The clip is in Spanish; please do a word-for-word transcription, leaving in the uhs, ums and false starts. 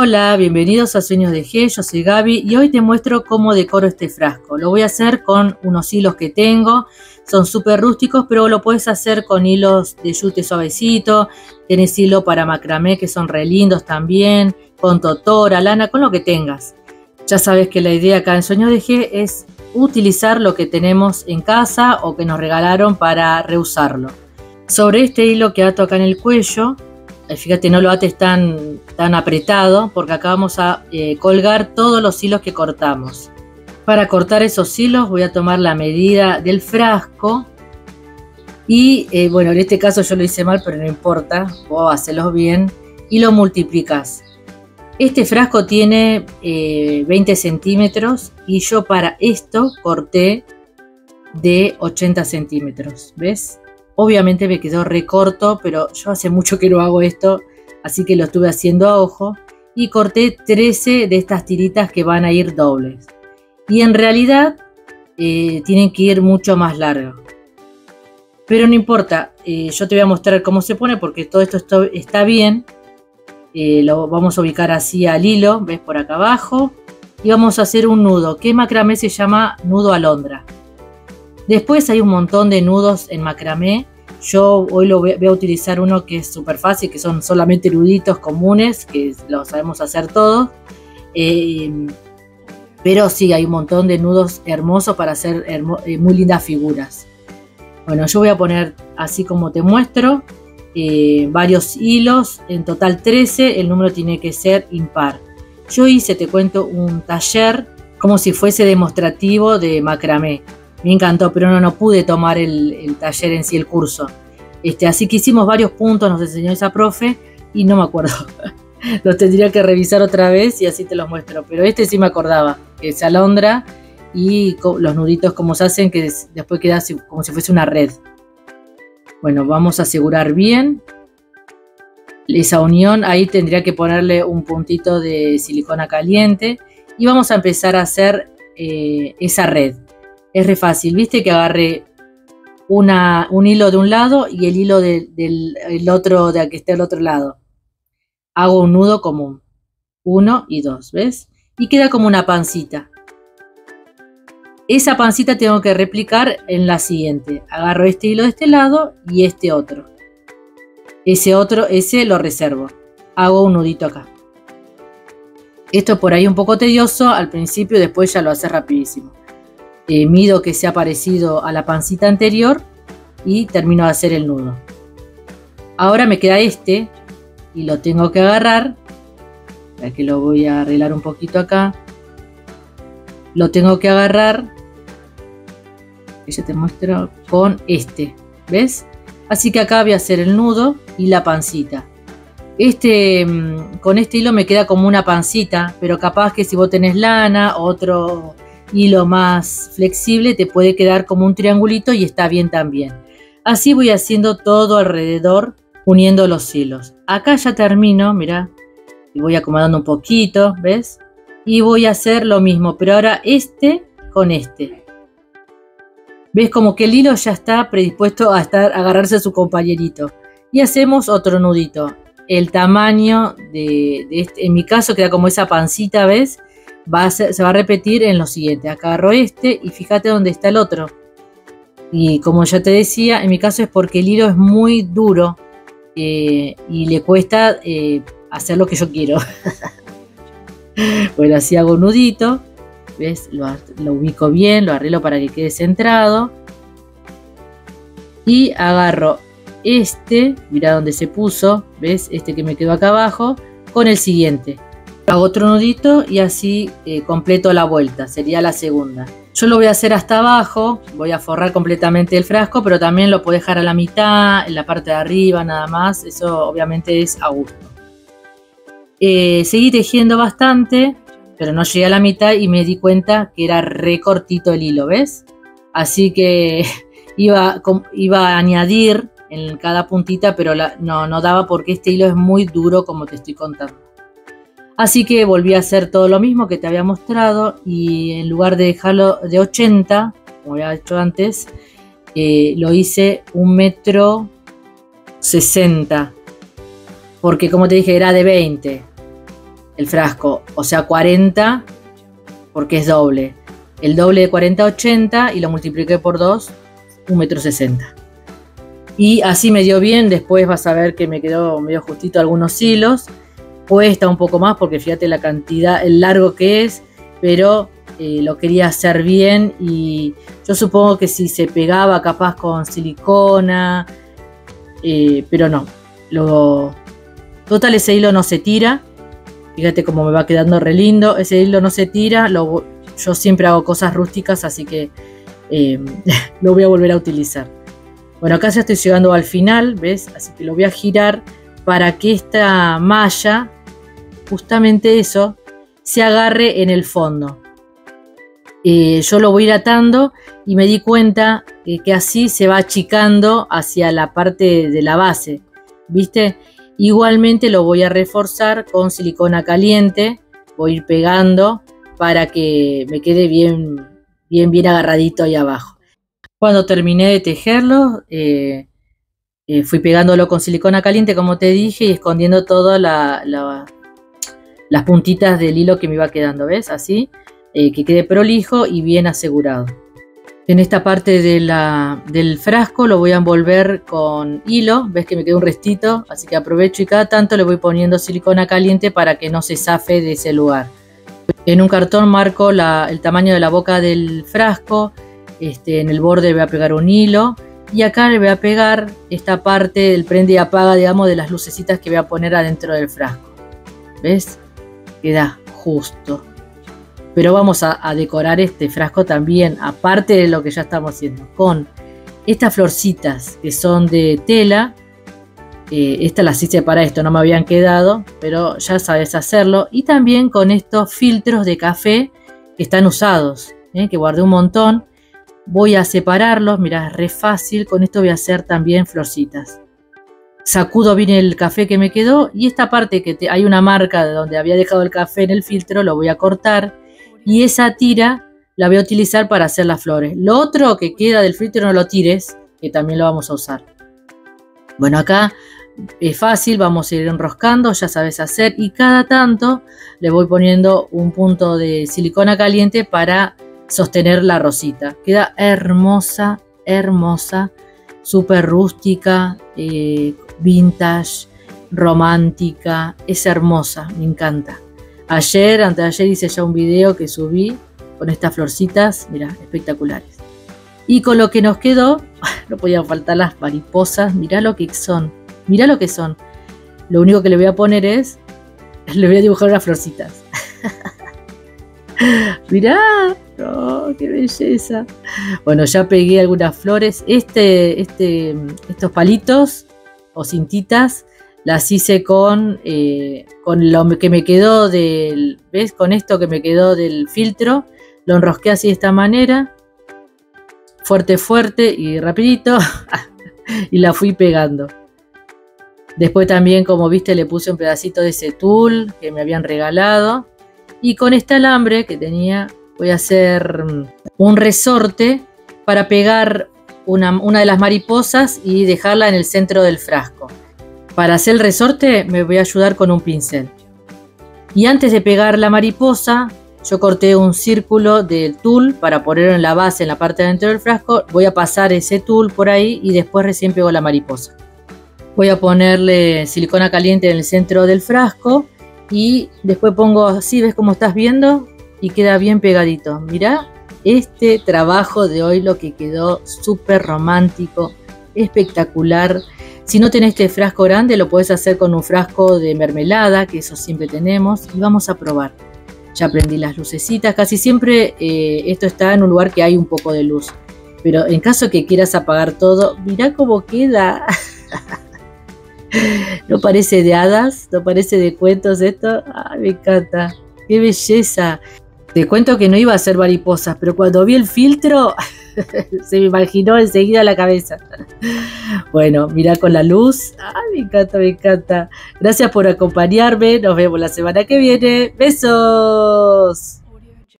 Hola, bienvenidos a Sueños de G, yo soy Gaby y hoy te muestro cómo decoro este frasco. Lo voy a hacer con unos hilos que tengo, son súper rústicos, pero lo puedes hacer con hilos de yute suavecito, tienes hilo para macramé que son re lindos también, con totora, lana, con lo que tengas. Ya sabes que la idea acá en Sueños de G es utilizar lo que tenemos en casa o que nos regalaron para reusarlo. Sobre este hilo que ato acá en el cuello, fíjate, no lo ates tan, tan apretado porque acá vamos a eh, colgar todos los hilos que cortamos. Para cortar esos hilos voy a tomar la medida del frasco y eh, bueno, en este caso yo lo hice mal, pero no importa, vos hacelos bien y lo multiplicas. Este frasco tiene eh, veinte centímetros y yo para esto corté de ochenta centímetros, ¿ves? Obviamente me quedó recorto, pero yo hace mucho que no hago esto, así que lo estuve haciendo a ojo. Y corté trece de estas tiritas que van a ir dobles. Y en realidad eh, tienen que ir mucho más largo. Pero no importa, eh, yo te voy a mostrar cómo se pone porque todo esto está, está bien. Eh, lo vamos a ubicar así al hilo, ¿ves? Por acá abajo. Y vamos a hacer un nudo, que macramé se llama nudo alondra. Después hay un montón de nudos en macramé. Yo hoy lo voy a utilizar uno que es súper fácil, que son solamente nuditos comunes, que lo sabemos hacer todos. Eh, pero sí, hay un montón de nudos hermosos para hacer eh, muy lindas figuras. Bueno, yo voy a poner así como te muestro, eh, varios hilos, en total trece, el número tiene que ser impar. Yo hice, te cuento, un taller como si fuese demostrativo de macramé. Me encantó, pero no, no pude tomar el, el taller en sí, el curso. Este, así que hicimos varios puntos, nos enseñó esa profe y no me acuerdo. Los tendría que revisar otra vez y así te los muestro. Pero este sí me acordaba, que se alondra y los nuditos como se hacen, que después queda así, como si fuese una red. Bueno, vamos a asegurar bien esa unión. Ahí tendría que ponerle un puntito de silicona caliente y vamos a empezar a hacer eh, esa red. Es re fácil, viste que agarré una, un hilo de un lado y el hilo de, del el otro de que esté al otro lado. Hago un nudo común, uno y dos, ¿ves? Y queda como una pancita. Esa pancita tengo que replicar en la siguiente. Agarro este hilo de este lado y este otro. Ese otro, ese lo reservo. Hago un nudito acá. Esto por ahí un poco tedioso al principio, después ya lo hace rapidísimo. Eh, mido que sea parecido a la pancita anterior y termino de hacer el nudo. Ahora me queda este y lo tengo que agarrar. Para que lo voy a arreglar un poquito acá. Lo tengo que agarrar. Que ya te muestro con este. ¿Ves? Así que acá voy a hacer el nudo y la pancita. Este, con este hilo me queda como una pancita, pero capaz que si vos tenés lana o otro hilo más flexible te puede quedar como un triangulito y está bien también. Así voy haciendo todo alrededor uniendo los hilos. Acá ya termino, mira, y voy acomodando un poquito, ¿ves? Y voy a hacer lo mismo, pero ahora este con este. ¿Ves? Como que el hilo ya está predispuesto a, estar, a agarrarse a su compañerito. Y hacemos otro nudito. El tamaño de, de este, en mi caso queda como esa pancita, ¿ves? Va a ser, se va a repetir en lo siguiente. Acá agarro este y fíjate dónde está el otro. Y como ya te decía, en mi caso es porque el hilo es muy duro eh, y le cuesta eh, hacer lo que yo quiero. Bueno, así hago un nudito. ¿Ves? Lo, lo ubico bien, lo arreglo para que quede centrado. Y agarro este, mira dónde se puso, ¿ves? Este que me quedó acá abajo, con el siguiente. Hago otro nudito y así eh, completo la vuelta, sería la segunda. Yo lo voy a hacer hasta abajo, voy a forrar completamente el frasco, pero también lo puedo dejar a la mitad, en la parte de arriba nada más, eso obviamente es a gusto. Eh, seguí tejiendo bastante, pero no llegué a la mitad y me di cuenta que era re cortito el hilo, ¿ves? Así que iba, iba a añadir en cada puntita, pero la, no, no daba porque este hilo es muy duro como te estoy contando. Así que volví a hacer todo lo mismo que te había mostrado y en lugar de dejarlo de ochenta, como había hecho antes, eh, lo hice un metro sesenta, porque como te dije era de veinte. el frasco, o sea cuarenta, porque es doble. El doble de cuarenta, ochenta, y lo multipliqué por dos, un metro sesenta. Y así me dio bien. Después vas a ver que me quedó medio justito algunos hilos. Cuesta un poco más porque fíjate la cantidad, el largo que es, pero eh, lo quería hacer bien. Y yo supongo que si se pegaba capaz con silicona, eh, pero no. Lo, total, ese hilo no se tira. Fíjate cómo me va quedando re lindo. Ese hilo no se tira. Lo, yo siempre hago cosas rústicas, así que eh, lo voy a volver a utilizar. Bueno, acá ya estoy llegando al final, ¿ves? Así que lo voy a girar para que esta malla, justamente eso, se agarre en el fondo. Eh, yo lo voy a ir atando y me di cuenta eh, que así se va achicando hacia la parte de la base, ¿viste? Igualmente lo voy a reforzar con silicona caliente, voy a ir pegando para que me quede bien, bien, bien agarradito ahí abajo. Cuando terminé de tejerlo, eh, eh, fui pegándolo con silicona caliente, como te dije, y escondiendo todas la, la, las puntitas del hilo que me iba quedando, ¿ves? Así, eh, que quede prolijo y bien asegurado. En esta parte de la, del frasco lo voy a envolver con hilo, ves que me quedó un restito, así que aprovecho y cada tanto le voy poniendo silicona caliente para que no se zafe de ese lugar. En un cartón marco la, el tamaño de la boca del frasco. Este, en el borde voy a pegar un hilo y acá le voy a pegar esta parte del prende y apaga, digamos, de las lucecitas que voy a poner adentro del frasco. ¿Ves? Queda justo. Pero vamos a, a decorar este frasco también, aparte de lo que ya estamos haciendo, con estas florcitas que son de tela. Eh, estas las hice para esto, no me habían quedado, pero ya sabes hacerlo. Y también con estos filtros de café que están usados, ¿eh? Que guardé un montón. Voy a separarlos, mirá, es re fácil. Con esto voy a hacer también florcitas. Sacudo bien el café que me quedó y esta parte que te, hay una marca de donde había dejado el café en el filtro, lo voy a cortar y esa tira la voy a utilizar para hacer las flores. Lo otro que queda del filtro no lo tires, que también lo vamos a usar. Bueno, acá es fácil, vamos a ir enroscando, ya sabes hacer, y cada tanto le voy poniendo un punto de silicona caliente para sostener la rosita. Queda hermosa, hermosa, súper rústica, eh, vintage, romántica, es hermosa, me encanta. Ayer, antes de ayer hice ya un video que subí con estas florcitas, mira, espectaculares. Y con lo que nos quedó, no podían faltar las mariposas, mirá lo que son, mirá lo que son. Lo único que le voy a poner es, le voy a dibujar unas florcitas. Mirá, oh, qué belleza. Bueno, ya pegué algunas flores. Este, este, estos palitos o cintitas las hice con, eh, con lo que me quedó del, ¿ves? Con esto que me quedó del filtro. Lo enrosqué así de esta manera. Fuerte, fuerte y rapidito. Y la fui pegando. Después también, como viste, le puse un pedacito de ese tul que me habían regalado. Y con este alambre que tenía voy a hacer un resorte para pegar una, una de las mariposas y dejarla en el centro del frasco. Para hacer el resorte me voy a ayudar con un pincel. Y antes de pegar la mariposa, yo corté un círculo del tul para ponerlo en la base, en la parte de dentro del frasco. Voy a pasar ese tul por ahí y después recién pego la mariposa. Voy a ponerle silicona caliente en el centro del frasco. Y después pongo así, ¿ves cómo estás viendo? Y queda bien pegadito. Mirá este trabajo de hoy, lo que quedó súper romántico, espectacular. Si no tenés este frasco grande, lo podés hacer con un frasco de mermelada, que eso siempre tenemos. Y vamos a probar. Ya prendí las lucecitas. Casi siempre eh, esto está en un lugar que hay un poco de luz. Pero en caso que quieras apagar todo, mirá cómo queda. No parece de hadas, no parece de cuentos esto. Ay, me encanta, qué belleza. Te cuento que no iba a hacer mariposas, pero cuando vi el filtro se me imaginó enseguida la cabeza. Bueno, mirá con la luz. Ay, me encanta, me encanta. Gracias por acompañarme, nos vemos la semana que viene. Besos.